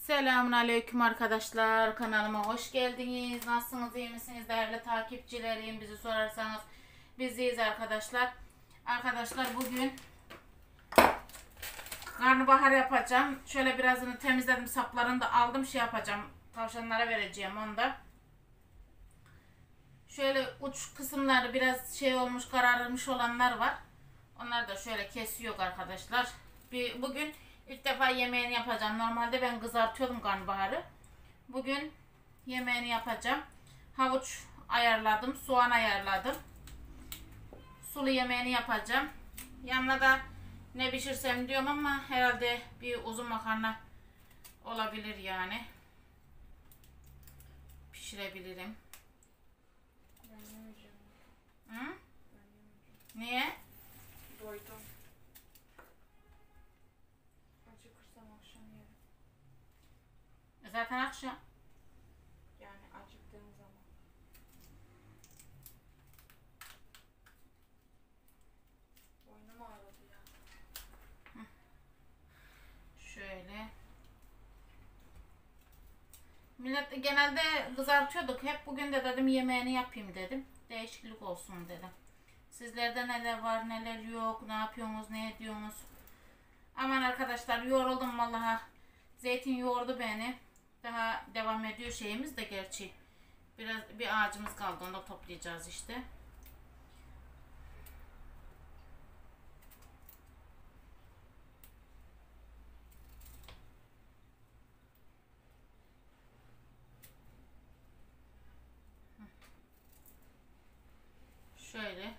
Selamünaleyküm arkadaşlar. Kanalıma hoş geldiniz. Nasılsınız? İyi misiniz? Değerli takipçilerim. Bizi sorarsanız biz iyiyiz arkadaşlar. Arkadaşlar bugün karnabahar yapacağım. Şöyle birazını temizledim. Saplarını da aldım. Şey yapacağım. Tavşanlara vereceğim onu da. Şöyle uç kısımları biraz şey olmuş, kararmış olanlar var. Onları da şöyle kesiyor arkadaşlar. Bugün ilk defa yemeğini yapacağım. Normalde ben kızartıyordum karnabaharı. Bugün yemeğini yapacağım. Havuç ayarladım, soğan ayarladım. Sulu yemeğini yapacağım. Yanına da ne pişirsem diyorum ama herhalde bir uzun makarna olabilir yani. Pişirebilirim. Hı? Niye? Doydum. Acıkırsam akşam yerim. Zaten akşam. Yani acıktığım zaman. Boynum ağrıdı ya. Şöyle. Millet genelde kızartıyorduk. Hep bugün de dedim yemeğini yapayım dedim. Değişiklik olsun dedim. Sizlerde neler var neler yok. Ne yapıyorsunuz ne ediyorsunuz. Aman arkadaşlar yoruldum vallahi. Zeytin yoğurdu beni. Daha devam ediyor şeyimiz de gerçi. Biraz bir ağacımız kaldı onu da toplayacağız işte. Şöyle.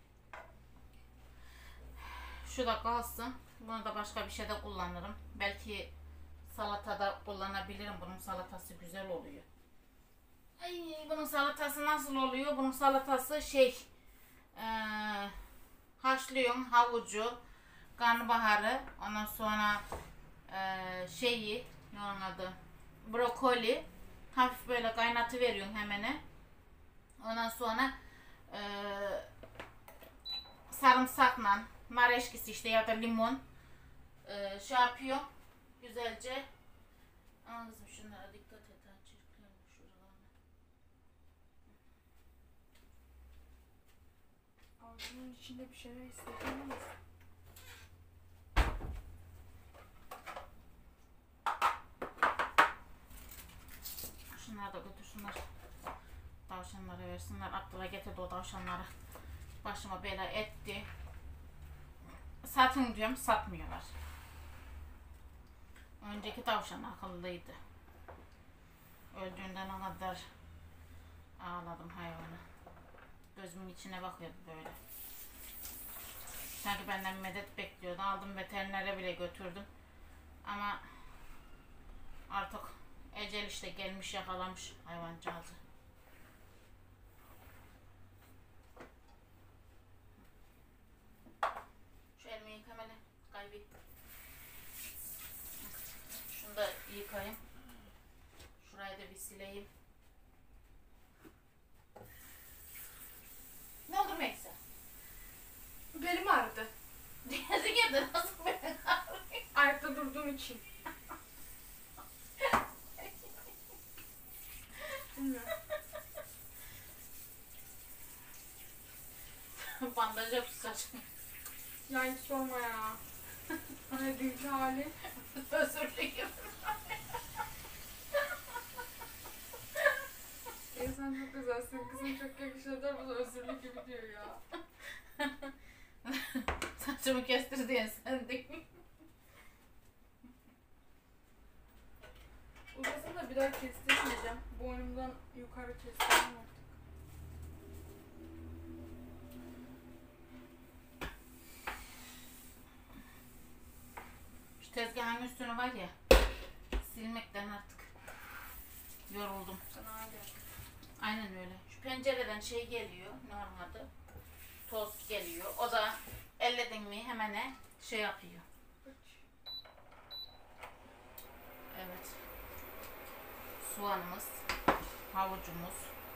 Şu da kalsın. Bunu da başka bir şeyde kullanırım. Belki salatada kullanabilirim. Bunun salatası güzel oluyor. Ay, bunun salatası nasıl oluyor? Bunun salatası haşlıyorsun havucu, karnabaharı, ondan sonra ne onun adı? Brokoli. Hafif böyle kaynatı veriyorsun hemene. Ondan sonra sarımsakla, nar eşkisi işte ya da limon şey yapıyor güzelce. Ama kızım şunlara dikkat et ha, çirklerim şuralarına. Ağzımın içinde bir şeyler hissediyorum. Şunları da götürsünler. Tavşanlara versinler. Abdullah getirdi o tavşanları. Başıma bela etti. Satın diyorum, satmıyorlar. Önceki tavşan akıllıydı. Öldüğünden o kadar ağladım hayvanı. Gözümün içine bakıyordu böyle. Sanki benden medet bekliyordu. Aldım veterinere bile götürdüm. Ama artık ecel işte gelmiş yakalamış hayvancağızı. Şu elimi yıkam hele. Kaybettim. Şunu da yıkayayım. Şurayı da bir sileyim. Ne oldu Meksa? Belim ağrıdı. Geldi geldi nasıl böyle ağrıyor? Ayakta durduğum için. Bilmiyorum. Bandaj yap saçını. Ya hiç sorma ya. Hani dünkü hali. Özür dilerim. Sen çok güzelsin. Kızım çok yakışıyor. Bu özürlü gibi diyor ya. Saçımı kestir diye sen değil mi? Uzasın da bir daha kestirmeyeceğim. Boynumdan yukarı kestireceğim artık. Şu tezgahın üstünü var ya, silmekten artık yoruldum. Sana öyle. Aynen öyle. Şu pencereden şey geliyor, normalde toz geliyor. O da elledin mi hemen şey yapıyor. Evet. Soğanımız, havucumuz.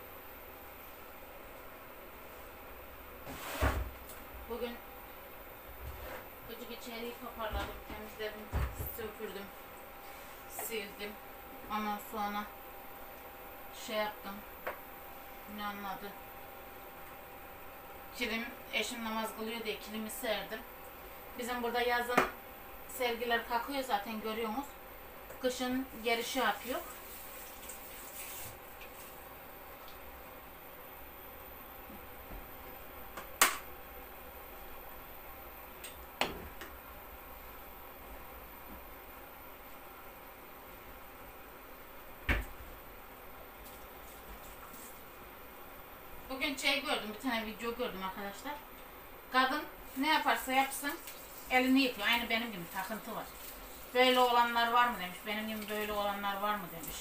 Bugün gıcık içeriği toparladım, temizledim, süpürdüm, sildim. Ondan sonra şey yaptım. Ne anladı? Kilim, eşim namaz kılıyor diye kilimi serdim. Bizim burada yazın sergiler kalkıyor zaten, görüyorsunuz. Kışın geri şey yapıyor. Bugün şey gördüm, bir tane video gördüm arkadaşlar. Kadın ne yaparsa yapsın elini yıkıyor. Aynı benim gibi takıntı var. Böyle olanlar var mı demiş. Benim gibi böyle olanlar var mı demiş.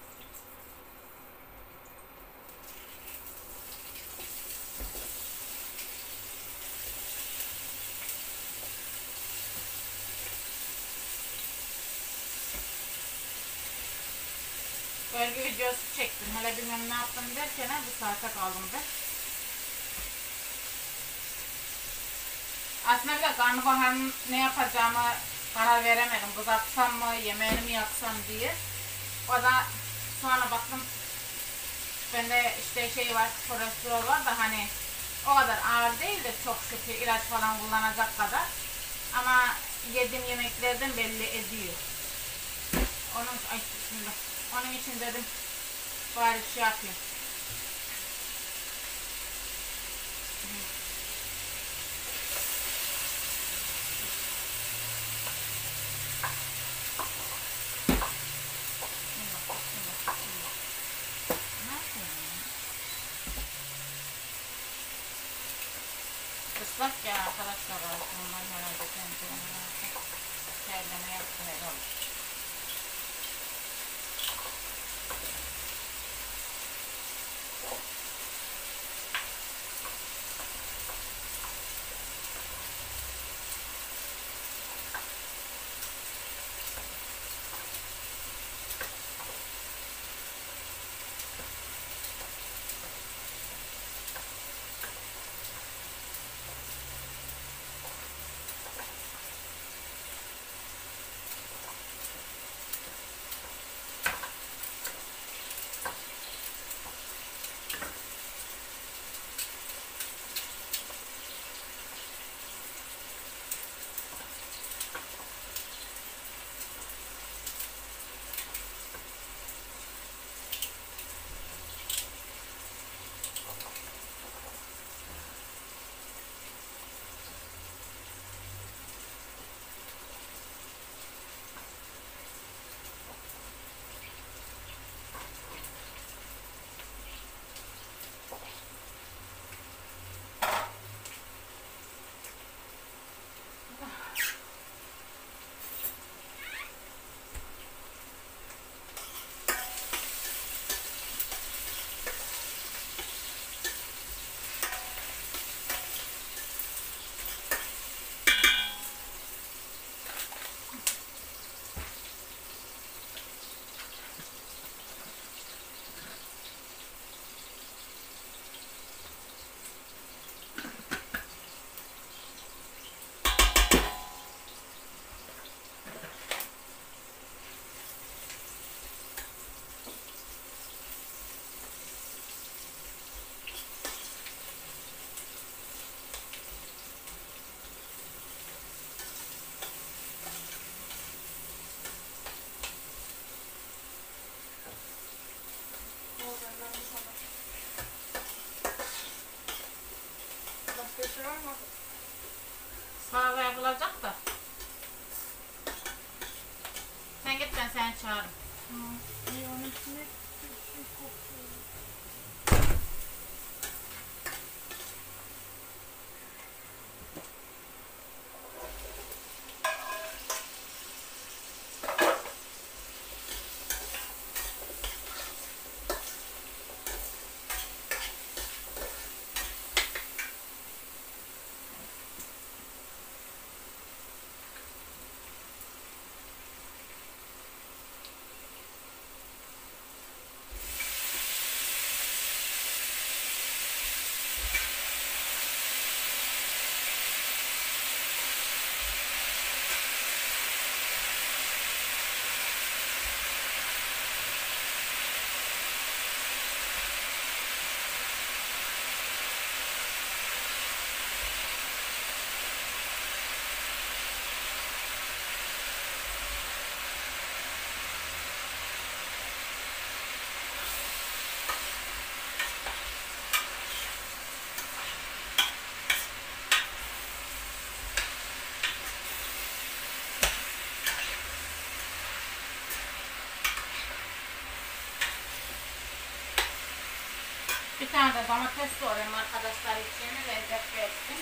Örgü videosu çektim. Hele bilmem ne yaptım derken bir saate kaldım ben. Aslında bir de karnabaharın ne yapacağımı karar veremedim. Kızartsam mı, yemeğini mi yapsam diye. O da sonra baktım, bende işte şey var, kolesterol var da hani o kadar ağır değil de çok şükür, ilaç falan kullanacak kadar. Ama yediğim yemeklerden belli ediyor. Onun için dedim bari şey yapayım. Islak ya arkadaşlar, bunlar herhalde tencereler terleme yaptı herhalde. Salata yapılacak da. Sen git, ben seni çağırırım. Onun içine bir kokuyor. Bir tane de domates doğrayayım arkadaşlar için lezzet versin.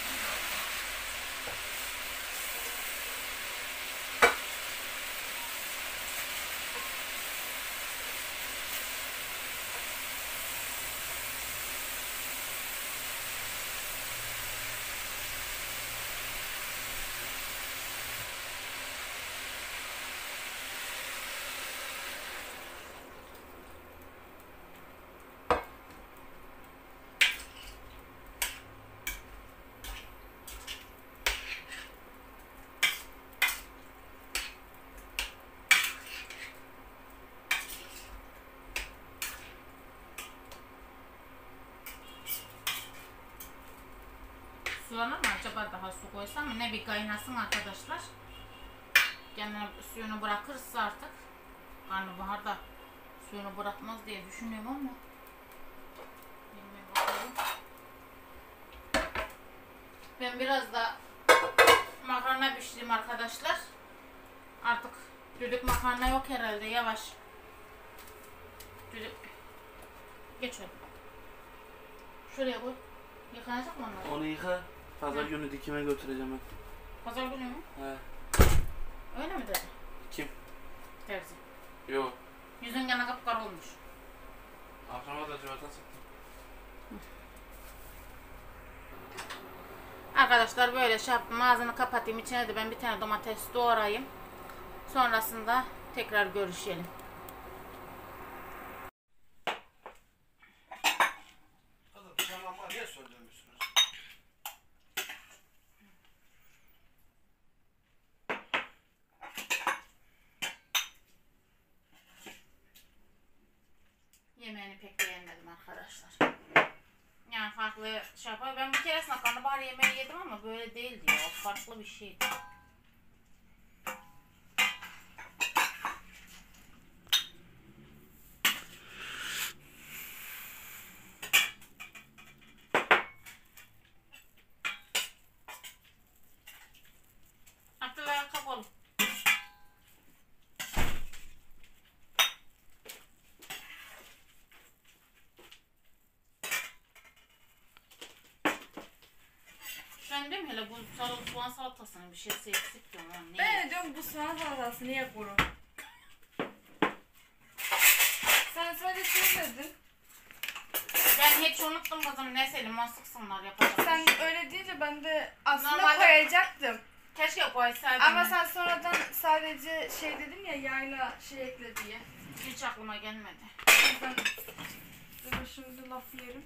Sulanır mı acaba, daha su koysam mı? Ne, bir kaynasın arkadaşlar. Kendine suyunu bırakırsa artık. Karnabahar da suyunu bırakmaz diye düşünüyorum ama. Bilmiyorum, bakalım. Ben biraz da makarna pişireyim arkadaşlar. Artık düdük makarna yok herhalde, yavaş. Düdük. Geç öyle. Şuraya koy. Yıkanacak mı onlar? Onu yıka. Pazar günü dikime götüreceğim ben. Pazar günü mü? He. Öyle mi dedi? Kim? Terzi. Yok. Yüzün gene kapkara olmuş. Akşama da civata sıktım. Arkadaşlar böyle şey yaptım. Ağzını kapatayım. İçine de ben bir tane domates doğrayayım. Sonrasında tekrar görüşelim. Kızım sen ama niye söndürmüşsünüz? Yemeğini pek beğenmedim arkadaşlar. Yani farklı şey yapar. Ben bir keresinde karnabahar yemeği yedim ama böyle değildi ya. Farklı bir şeydi. Abdülay kapalı. Ben diyorum hele bu soğan salatasının bir şeysi eksik diyorum. Ne? Ben de diyorum bu soğan salatasını niye kuru? Sen sadece şunu dedin. Ben hiç unuttum kızım, neyse limon sıksınlar yapacak. Sen bir şey. öyle deyince ben de aslında Normalde- koyacaktım. Keşke koysaydım. Ama sen sonradan sadece şey dedin ya, yayla şey ekle diye. Hiç aklıma gelmedi. Ben dur şimdi laf yerim.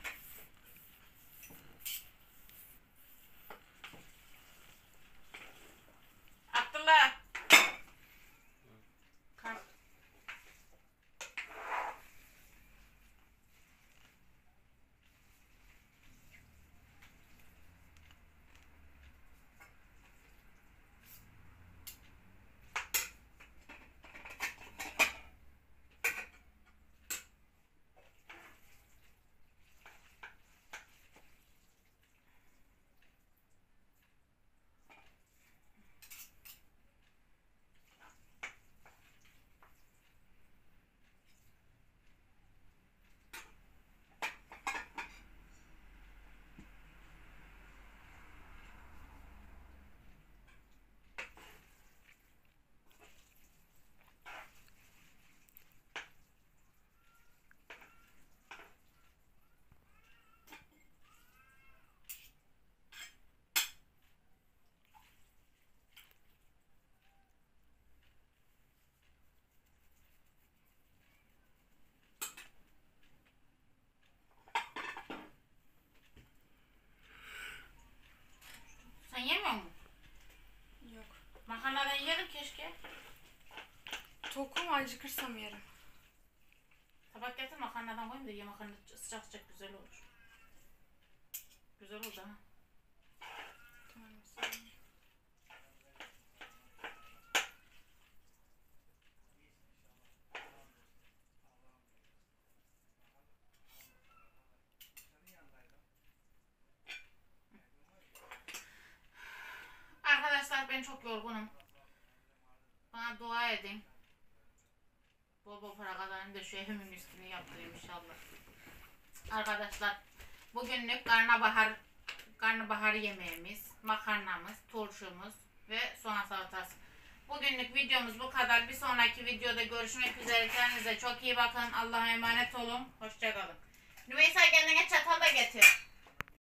Abdullah. Kalk. Sen yemiyor musun? Yok. Makarnadan yerim keşke. Tokum, acıkırsam yerim. Tabak getir, makarnadan koyayım da ye, makarna sıcak sıcak güzel olur. Güzel oldu ha. Tamam, mesela. Arkadaşlar ben çok yorgunum. Bana dua edin. Bol bol para kazanayım da şu evimin üstünü yaptırayım inşallah. Arkadaşlar bugünlük karnabahar yemeğimiz, makarnamız, turşumuz ve soğan salatası. Bugünlük videomuz bu kadar. Bir sonraki videoda görüşmek üzere. Kendinize çok iyi bakın. Allah'a emanet olun. Hoşça kalın. Nüveysa kendine çatal da getir.